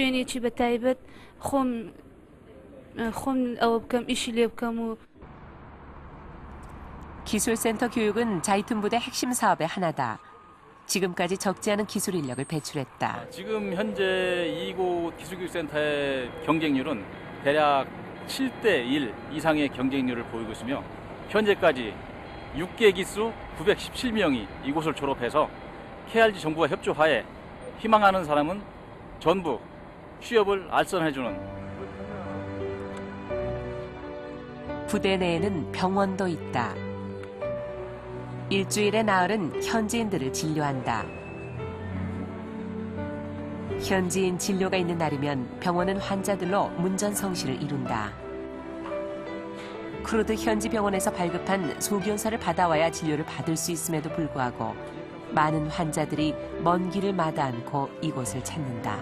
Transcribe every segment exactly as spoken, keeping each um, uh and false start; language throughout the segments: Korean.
شوێنێکی بەتایبەت خۆم خۆم ئەوە بکەم ئیشی لێ بکەم و 기술센터 교육은 자이툰 부대 핵심 사업의 하나다. 지금까지 적지 않은 기술 인력을 배출했다. 지금 현재 이곳 기술교육센터의 경쟁률은 대략 칠 대 일 이상의 경쟁률을 보이고 있으며 현재까지 육 개 기수 구백십칠 명이 이곳을 졸업해서 케이알지 정부와 협조하에 희망하는 사람은 전부 취업을 알선해주는. 부대 내에는 병원도 있다. 일주일에 나흘은 현지인들을 진료한다. 현지인 진료가 있는 날이면 병원은 환자들로 문전성시를 이룬다. 쿠르드 현지 병원에서 발급한 소견서를 받아와야 진료를 받을 수 있음에도 불구하고 많은 환자들이 먼 길을 마다 않고 이곳을 찾는다.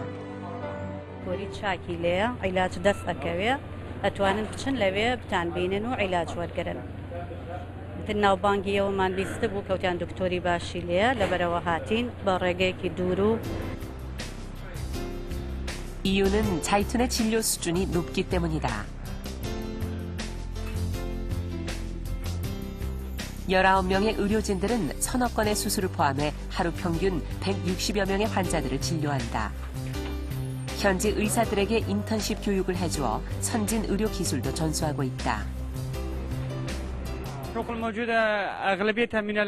ناوبانگیەوەمان بیستە بوو کەوتیان دکتۆری باشی لێە لەبەرەوە هاتین بە ڕێگەیەکی دوور و 이유는 자이툰의 진료 수준이 높기 때문이다. 열아홉 명의 의료진들은 서너 건의 수술을 포함해 하루 평균 백육십여 명의 환자들을 진료한다. 현지 의사들에게 인턴십 교육을 해주어 선진 의료 기술도 전수하고 있다. الحقوق الموجودة أغلبيتها من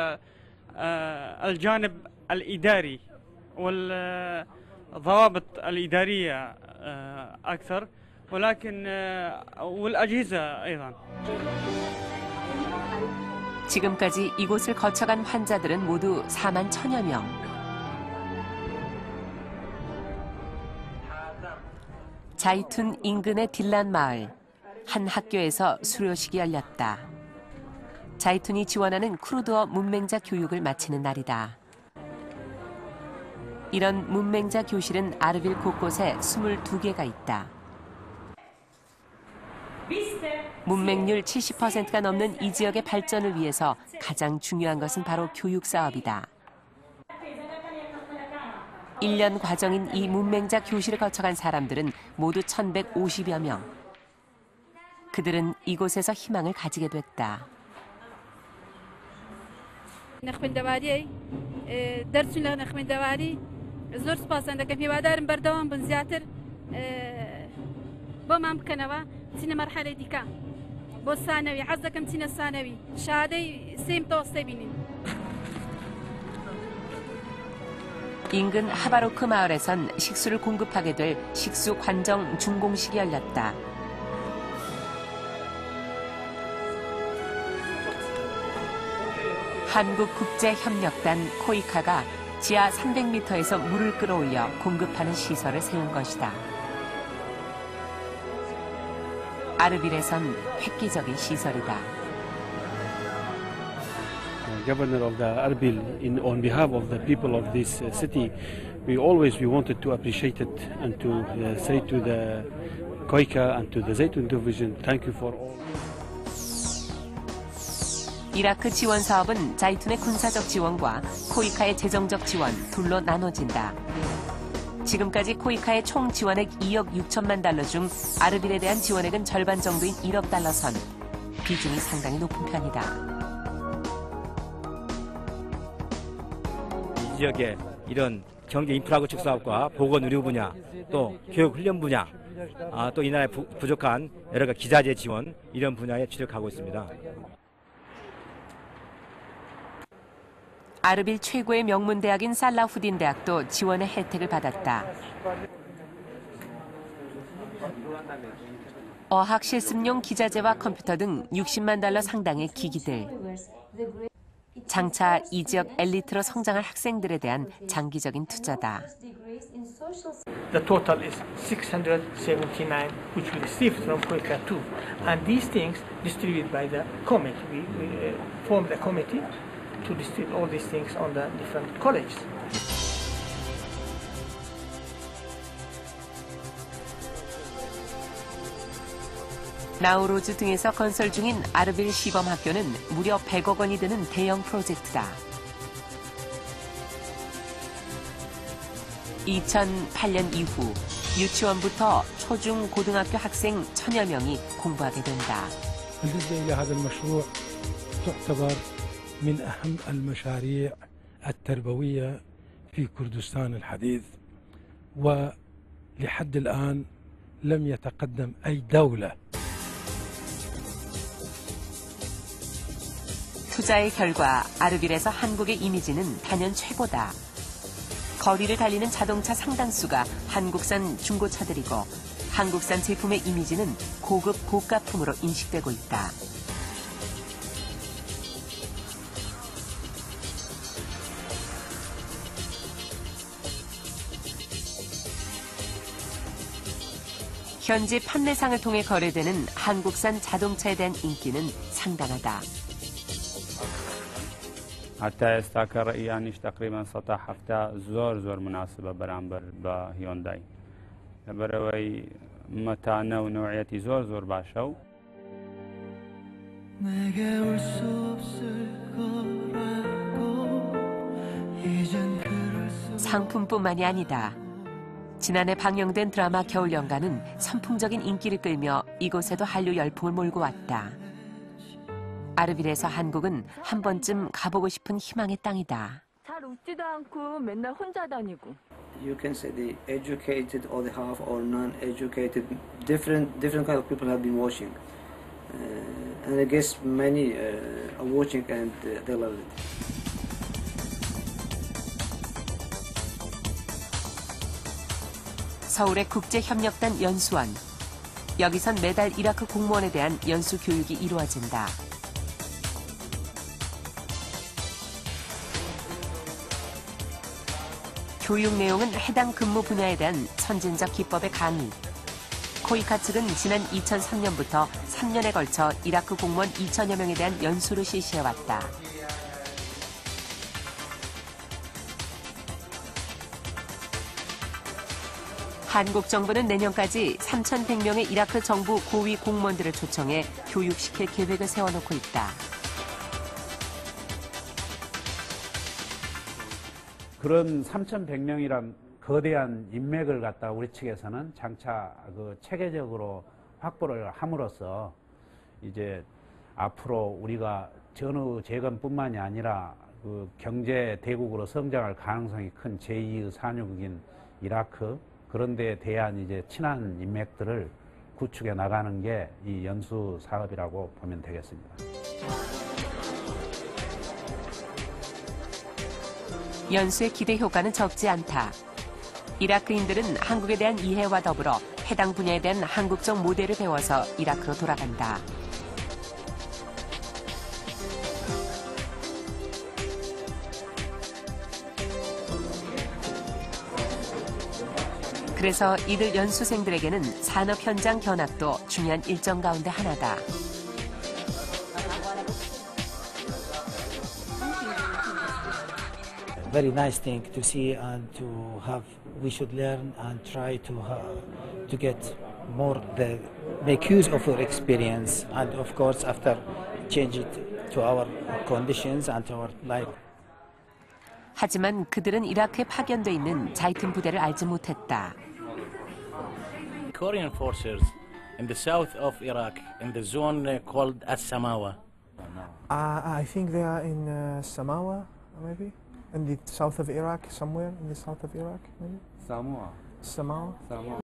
الجانب الإداري والضوابط الإدارية أكثر ولكن والأجهزة أيضا. 지금까지 이곳을 거쳐간 환자들은 모두 사만 천여 명. 자이툰 인근의 딜란 마을. 한 학교에서 수료식이 열렸다. 자이툰이 지원하는 쿠르드어 문맹자 교육을 마치는 날이다. 이런 문맹자 교실은 아르빌 곳곳에 스물두 개가 있다. 문맹률 칠십 퍼센트가 넘는 이 지역의 발전을 위해서 가장 중요한 것은 바로 교육 사업이다. 일 년 과정인 이 문맹자 교실을 거쳐간 사람들은 모두 천백오십여 명. 그들은 이곳에서 희망을 가지게 됐다. نەخوێندەواری دەرچوون لە نەخوێندەواری زۆر سوپاسان دەکەم هیوادارم بەردەوام بن زیاتر بۆمان بکەنەوە چینە مەرحەلەی دیکە بۆ سانەوی حەز دەکەم چینە سانەوی شادەی سێم تۆستە بینین. 인근 하바로크 마을에선 식수를 공급하게 될 식수 관정 준공식이 열렸다. 한국국제협력단 코이카가 지하 삼백 미터에서 물을 끌어올려 공급하는 시설을 세운 것이다. 아르빌에선 획기적인 시설이다. Governor of the Arbil, in, on behalf of the people of this uh, city, we always we wanted to appreciate it and to uh, say to the Koika and to the Zaytun division, thank you for all. 이라크 지원 사업은 자이툰의 군사적 지원과 코이카의 재정적 지원 둘로 나눠진다. 지금까지 코이카의 총 지원액 이억 육천만 달러 중 아르빌에 대한 지원액은 절반 정도인 일억 달러 선. 비중이 상당히 높은 편이다. 이 지역에 이런 경제 인프라 구축 사업과 보건 의료 분야, 또 교육 훈련 분야, 아, 또 이 나라에 부, 부족한 여러 가지 기자재 지원 이런 분야에 주력하고 있습니다. 아르빌 최고의 명문 대학인 살라후딘 대학도 지원의 혜택을 받았다. 어학 실습용 기자재와 컴퓨터 등 육십만 달러 상당의 기기들. 장차 이 지역 엘리트로 성장할 학생들에 대한 장기적인 투자다. The total is six hundred seventy-nine, which we received from Koika too, and these things distributed by the committee. We, we uh, formed a committee to distribute all these things on the different colleges. 나우로즈 등에서 건설 중인 아르빌 시범학교는 무려 백억 원이 드는 대형 프로젝트다. 이천팔 년 이후 유치원부터 초중 고등학교 학생 천여 명이 공부하게 된다. بالنسبة إلى هذا المشروع تعتبر من أهم المشاريع التربوية في كردستان الحديث ولحد الآن لم يتقدم أي دولة. 투자의 결과 아르빌에서 한국의 이미지는 단연 최고다. 거리를 달리는 자동차 상당수가 한국산 중고차들이고 한국산 제품의 이미지는 고급 고가품으로 인식되고 있다. 현지 판매상을 통해 거래되는 한국산 자동차에 대한 인기는 상당하다. حتى استاكر يعني تقريبا سطح حفتا زور زور مناسبة برامبر بهيونداي بروي متانة ونوعيتي زور زور باشو 상품뿐만이 아니다. 지난해 방영된 드라마 겨울연가는 선풍적인 인기를 끌며 이곳에도 한류 열풍을 몰고 왔다. 아르빌에서 한국은 한 번쯤 가보고 싶은 희망의 땅이다. 잘 웃지도 않고 맨날 혼자 다니고. You can say the educated or the half or non-educated, different different kind of people have been watching, uh, and I guess many uh, are watching and uh, they love it. 서울의 국제협력단 연수원. 여기선 매달 이라크 공무원에 대한 연수 교육이 이루어진다. 교육 내용은 해당 근무 분야에 대한 선진적 기법의 강의. 코이카 측은 지난 이천삼 년부터 삼 년에 걸쳐 이라크 공무원 이천여 명에 대한 연수를 실시해왔다. 한국 정부는 내년까지 삼천백 명의 이라크 정부 고위 공무원들을 초청해 교육시킬 계획을 세워놓고 있다. 그런 삼천백 명이란 거대한 인맥을 갖다 우리 측에서는 장차 그 체계적으로 확보를 함으로써 이제 앞으로 우리가 전후 재건뿐만이 아니라 그 경제 대국으로 성장할 가능성이 큰 제이의 산유국인 이라크 그런 데에 대한 이제 친한 인맥들을 구축해 나가는 게 이 연수 사업이라고 보면 되겠습니다. 연수의 기대 효과는 적지 않다. 이라크인들은 한국에 대한 이해와 더불어 해당 분야에 대한 한국적 모델을 배워서 이라크로 돌아간다. 그래서 이들 연수생들에게는 산업 현장 견학도 중요한 일정 가운데 하나다. Very nice thing to see and to have. We should learn and try to uh, to get more the make use of our experience and of course after change it to our conditions and to our life. 하지만 그들은 이라크에 파견돼 있는 자이툰 부대를 알지 못했다. Korean forces in the south of Iraq in the zone called As-Samawa. Uh, I think they are in uh, Samawa, maybe in the south of Iraq, somewhere in the south of Iraq, maybe. Samoa. Samawa.